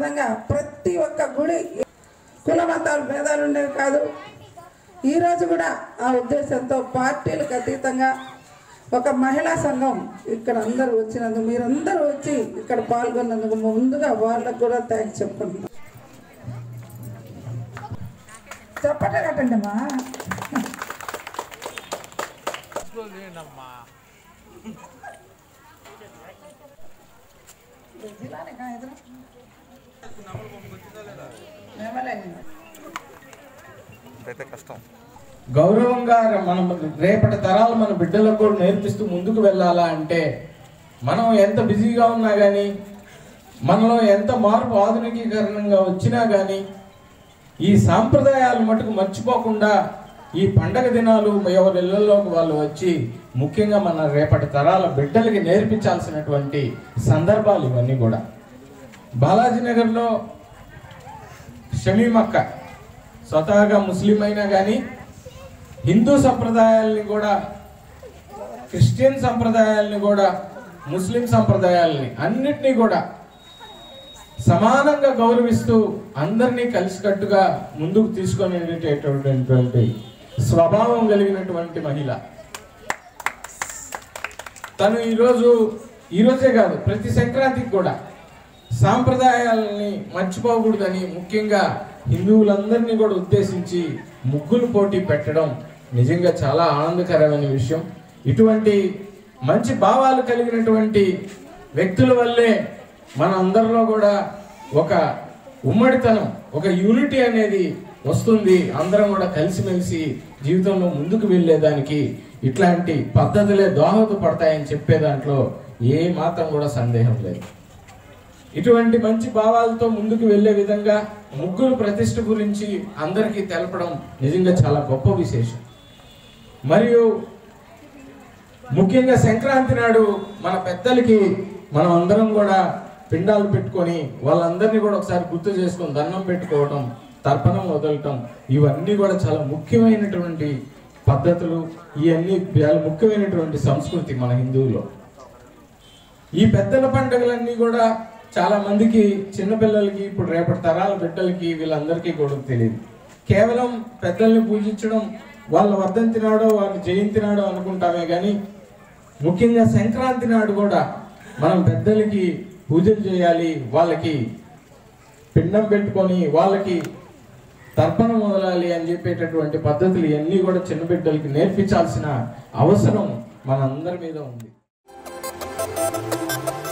విధంగా ప్రతి ఒక్క గుడి కుల మతాలు భేదాలు ఉండేవి కాదు. ఈరోజు కూడా ఆ ఉద్దేశంతో పార్టీలకు అతీతంగా ఒక మహిళా సంఘం ఇక్కడ అందరూ వచ్చినందుకు, మీరందరూ వచ్చి ఇక్కడ పాల్గొన్నందుకు ముందుగా వాళ్ళకు కూడా థ్యాంక్స్ చెప్పుకుంటున్నాం. చెప్పటే కట్టండి అమ్మా. గౌరవంగా మనం రేపటి తరాలు మన బిడ్డలకు కూడా నేర్పిస్తూ ముందుకు వెళ్ళాలా అంటే మనం ఎంత బిజీగా ఉన్నా కానీ, మనలో ఎంత మార్పు ఆధునికీకరణంగా వచ్చినా కానీ ఈ సాంప్రదాయాలు మటుకు మర్చిపోకుండా ఈ పండగ దినాలు ఎవరి ఇళ్లలోకి వాళ్ళు వచ్చి ముఖ్యంగా మన రేపటి తరాల బిడ్డలకి నేర్పించాల్సినటువంటి సందర్భాలు ఇవన్నీ కూడా. బాలాజీనగర్లో షమీమక్క స్వతహాగా ముస్లిం అయినా కానీ హిందూ సంప్రదాయాల్ని కూడా, క్రిస్టియన్ సంప్రదాయాల్ని కూడా, ముస్లిం సంప్రదాయాల్ని అన్నిటినీ కూడా సమానంగా గౌరవిస్తూ అందరినీ కలిసికట్టుగా ముందుకు తీసుకొని వెళ్ళేటటువంటి స్వభావం కలిగినటువంటి మహిళ తను. ఈరోజే కాదు ప్రతి సంక్రాంతికి కూడా సాంప్రదాయాలని మర్చిపోకూడదని ముఖ్యంగా హిందువులందరినీ కూడా ఉద్దేశించి ముగ్గులు పోటీ పెట్టడం నిజంగా చాలా ఆనందకరమైన విషయం. ఇటువంటి మంచి భావాలు కలిగినటువంటి వ్యక్తుల వల్లే మన అందరిలో కూడా ఒక ఉమ్మడితనం, ఒక యూనిటీ అనేది వస్తుంది. అందరం కూడా కలిసిమెలిసి జీవితంలో ముందుకు వెళ్ళేదానికి ఇట్లాంటి పద్ధతులే దోహదపడతాయని చెప్పే దాంట్లో ఏ మాత్రం కూడా సందేహం లేదు. ఇటువంటి మంచి భావాలతో ముందుకు వెళ్ళే విధంగా ముగ్గురు ప్రతిష్ఠ గురించి అందరికీ తెలపడం నిజంగా చాలా గొప్ప విశేషం. మరియు ముఖ్యంగా సంక్రాంతి నాడు మన పెద్దలకి మనం అందరం కూడా పిండాలు పెట్టుకొని వాళ్ళందరినీ కూడా ఒకసారి గుర్తు చేసుకొని దండం పెట్టుకోవటం, తర్పణం వదలటం, ఇవన్నీ కూడా చాలా ముఖ్యమైనటువంటి పద్ధతులు. ఇవన్నీ చాలా ముఖ్యమైనటువంటి సంస్కృతి మన హిందువులో. ఈ పెద్దల పండుగలన్నీ కూడా చాలా మందికి, చిన్నపిల్లలకి, ఇప్పుడు రేపటి తరాల బిడ్డలకి, వీళ్ళందరికీ కూడా తెలియదు. కేవలం పెద్దల్ని పూజించడం, వాళ్ళ వర్ధంతి నాడో వాళ్ళ జయంతి నాడో అనుకుంటామే కానీ ముఖ్యంగా సంక్రాంతి నాడు కూడా మనం పెద్దలకి పూజలు చేయాలి, వాళ్ళకి పిండం పెట్టుకొని వాళ్ళకి తర్పణం వదలాలి అని చెప్పేటటువంటి పద్ధతులు ఇవన్నీ కూడా చిన్న బిడ్డలకి నేర్పించాల్సిన అవసరం మనందరి మీద ఉంది.